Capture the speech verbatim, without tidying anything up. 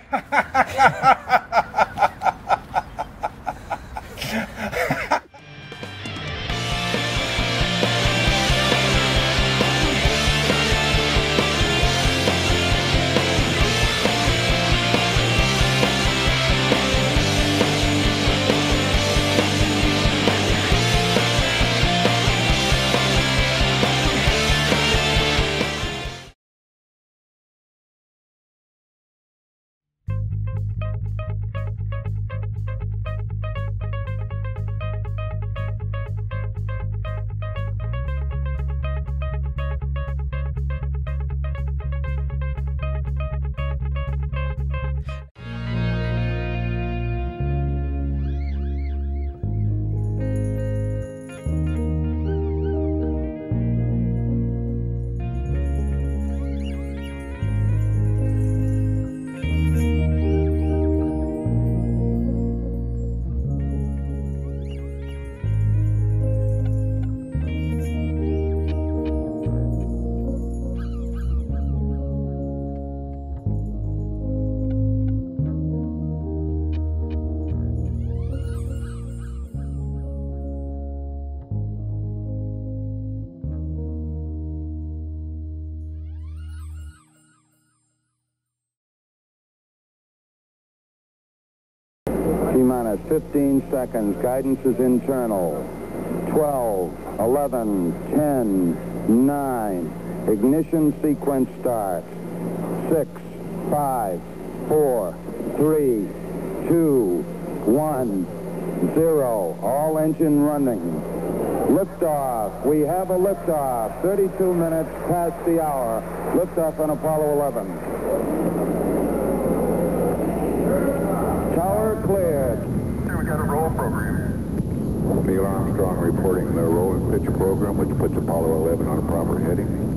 T-minus fifteen seconds. Guidance is internal. twelve, eleven, ten, nine. Ignition sequence starts. six, five, four, three, two, one, zero. All engine running. Liftoff. We have a liftoff. thirty-two minutes past the hour. Liftoff on Apollo eleven. Tower cleared. Here we got a roll program. Neil Armstrong reporting the roll and pitch program, which puts Apollo eleven on a proper heading.